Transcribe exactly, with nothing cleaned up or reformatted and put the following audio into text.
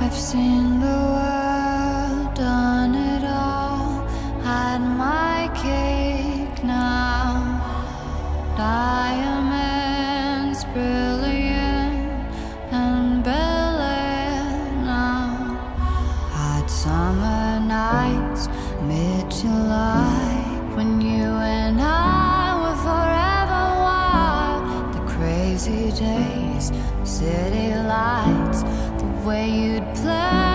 I've seen the world, done it all, had my cake now. Diamonds brilliant and Bel-Air now. Hot summer nights, mid-July, when you and I were forever wild. The crazy days, city lights, the way you'd play